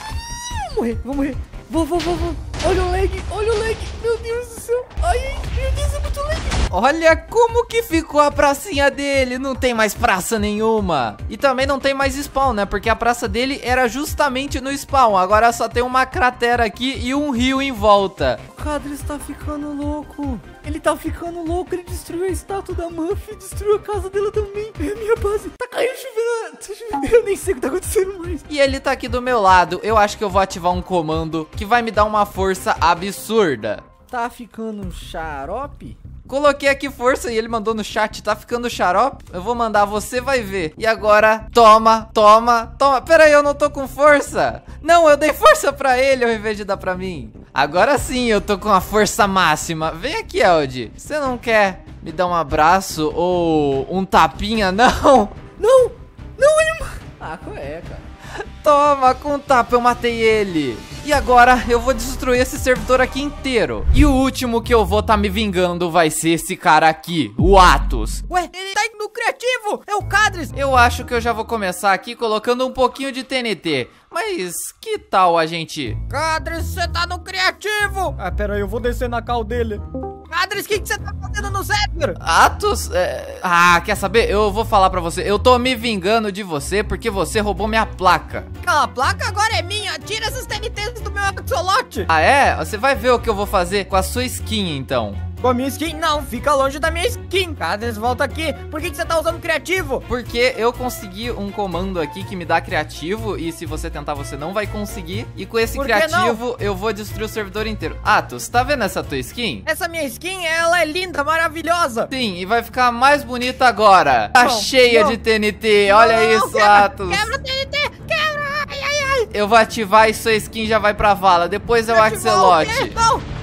Vou morrer, vou morrer. Vou, vou, vou, vou. Olha o lag, olha o lag. Meu Deus do céu. Ai, meu Deus, é muito lag. Olha como que ficou a pracinha dele. Não tem mais praça nenhuma. E também não tem mais spawn, né? Porque a praça dele era justamente no spawn. Agora só tem uma cratera aqui e um rio em volta. O Cadris tá ficando louco. Ele tá ficando louco. Ele destruiu a estátua da Muffy. Destruiu a casa dela também. É a minha base. Tá caindo chovendo. Tá chovendo. Eu nem sei o que tá acontecendo mais. E ele tá aqui do meu lado. Eu acho que eu vou ativar um comando que vai me dar uma força absurda. Tá ficando xarope? Coloquei aqui força e ele mandou no chat, tá ficando xarope? Eu vou mandar, você vai ver. E agora, toma, toma, toma. Pera aí, eu não tô com força. Não, eu dei força pra ele ao invés de dar pra mim. Agora sim, eu tô com a força máxima. Vem aqui, Eldi. Você não quer me dar um abraço ou um tapinha, não? Não, não, ele... Ah, qual é, cara? Toma, com um tapa eu matei ele. E agora eu vou destruir esse servidor aqui inteiro. E o último que eu vou tá me vingando vai ser esse cara aqui, o Atos. Ué, ele tá no criativo, é o Cadris. Eu acho que eu já vou começar aqui colocando um pouquinho de T N T. Mas que tal a gente... Cadris, você tá no criativo. Ah, pera aí, eu vou descer na cal dele. Cadris, o que você tá fazendo no server? Atos? É... Ah, quer saber? Eu vou falar pra você. Eu tô me vingando de você porque você roubou minha placa. Aquela placa agora é minha. Tira essas T N Ts do meu axolote. Ah, é? Você vai ver o que eu vou fazer com a sua skin, então. Com a minha skin? Não, fica longe da minha skin. Cadris, volta aqui. Por que, que você tá usando criativo? Porque eu consegui um comando aqui que me dá criativo. E se você tentar, você não vai conseguir. E com esse criativo, eu vou destruir o servidor inteiro. Atos, tá vendo essa tua skin? Essa minha skin, ela é linda, maravilhosa. Sim, e vai ficar mais bonita agora. Tá não, cheia não. de T N T. Olha não, isso, quebra, Atos. Quebra o T N T, quebra. Ai, ai, ai. Eu vou ativar e sua skin já vai pra vala. Depois é o axolote. Não, não,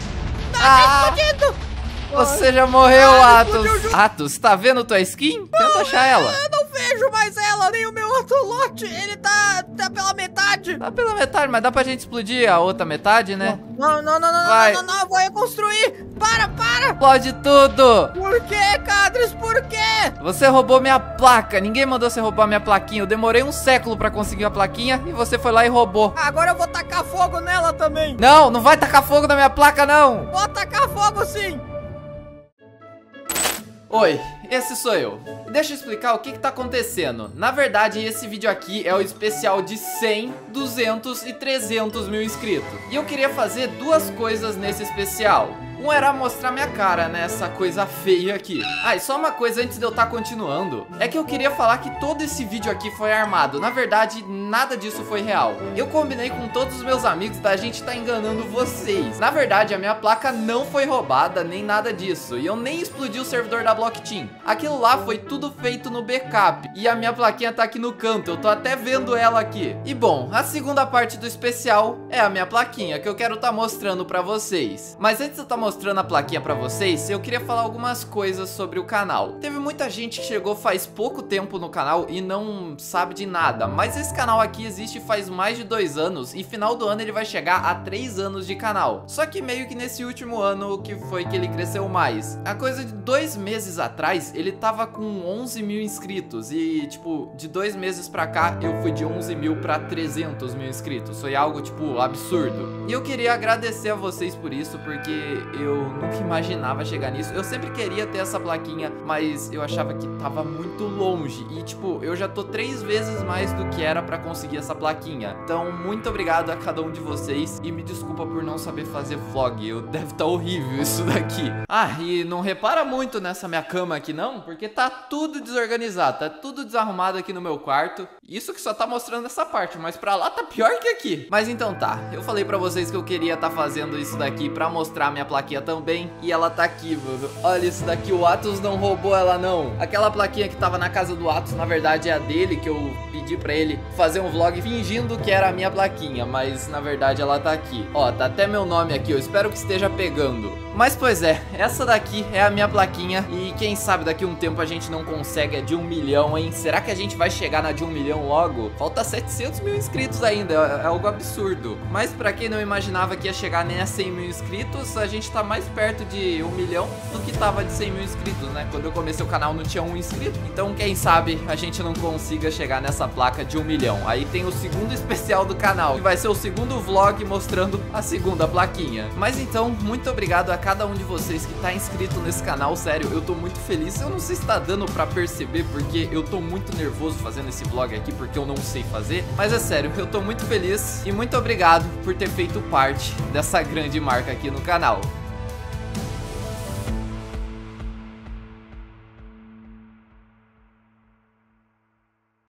ah. tá explodindo. Você já morreu, ah, Atos. Atos, tá vendo tua skin? Tenta achar ela. Eu não vejo mais ela, nem o meu axolote. Ele tá, tá pela metade. Tá pela metade, mas dá pra gente explodir a outra metade, né? Não, não, não, não, Vai. não, não, não, eu vou reconstruir. Para, para. Explode tudo. Por quê, Cadris? Por quê? Você roubou minha placa. Ninguém mandou você roubar minha plaquinha. Eu demorei um século pra conseguir a plaquinha e você foi lá e roubou. Agora eu vou tacar fogo nela também. Não, não vai tacar fogo na minha placa, não. Vou tacar fogo sim. Oi, esse sou eu. Deixa eu explicar o que que tá acontecendo. Na verdade, esse vídeo aqui é o especial de cem, duzentos e trezentos mil inscritos. E eu queria fazer duas coisas nesse especial. Um era mostrar minha cara nessa coisa feia aqui. Ah, e só uma coisa antes de eu estar continuando. É que eu queria falar que todo esse vídeo aqui foi armado. Na verdade, nada disso foi real. Eu combinei com todos os meus amigos da gente tá enganando vocês. Na verdade, a minha placa não foi roubada, nem nada disso. E eu nem explodi o servidor da Blockteam. Aquilo lá foi tudo feito no backup. E a minha plaquinha tá aqui no canto. Eu tô até vendo ela aqui. E bom, a segunda parte do especial é a minha plaquinha, que eu quero tá mostrando pra vocês. Mas antes de eu tá mostrando mostrando a plaquinha pra vocês, eu queria falar algumas coisas sobre o canal. Teve muita gente que chegou faz pouco tempo no canal e não sabe de nada, mas esse canal aqui existe faz mais de dois anos e final do ano ele vai chegar a três anos de canal. Só que meio que nesse último ano que foi que ele cresceu mais. A coisa de dois meses atrás, ele tava com onze mil inscritos e, tipo, de dois meses pra cá, eu fui de onze mil pra trezentos mil inscritos. Foi algo, tipo, absurdo. E eu queria agradecer a vocês por isso, porque eu nunca imaginava chegar nisso. Eu sempre queria ter essa plaquinha, mas eu achava que tava muito longe. E tipo, eu já tô três vezes mais do que era pra conseguir essa plaquinha. Então, muito obrigado a cada um de vocês. E me desculpa por não saber fazer vlog. Eu deve estar horrível isso daqui. Ah, e não repara muito nessa minha cama aqui não, porque tá tudo desorganizado, tá tudo desarrumado aqui no meu quarto. Isso que só tá mostrando essa parte, mas pra lá tá pior que aqui. Mas então tá, eu falei pra vocês que eu queria tá fazendo isso daqui pra mostrar a minha plaquinha também. E ela tá aqui, mano. Olha isso daqui, o Atos não roubou ela não. Aquela plaquinha que tava na casa do Atos, na verdade é a dele, que eu pedi pra ele fazer um vlog fingindo que era a minha plaquinha, mas na verdade ela tá aqui. Ó, tá até meu nome aqui, eu espero que esteja pegando. Mas pois é, essa daqui é a minha plaquinha. E quem sabe daqui a um tempo a gente não consegue a de um milhão, hein? Será que a gente vai chegar na de um milhão logo? Falta setecentos mil inscritos ainda, é, é algo absurdo. Mas pra quem não imaginava que ia chegar nem a cem mil inscritos, a gente tá mais perto de um milhão do que tava de cem mil inscritos, né? Quando eu comecei o canal não tinha um inscrito. Então quem sabe a gente não consiga chegar nessa placa de um milhão. Aí tem o segundo especial do canal, que vai ser o segundo vlog mostrando a segunda plaquinha. Mas então, muito obrigado a cada um de vocês que tá inscrito nesse canal. Sério, eu tô muito feliz. Eu não sei se tá dando pra perceber, porque eu tô muito nervoso fazendo esse vlog aqui, porque eu não sei fazer. Mas é sério, eu tô muito feliz e muito obrigado por ter feito parte dessa grande marca aqui no canal.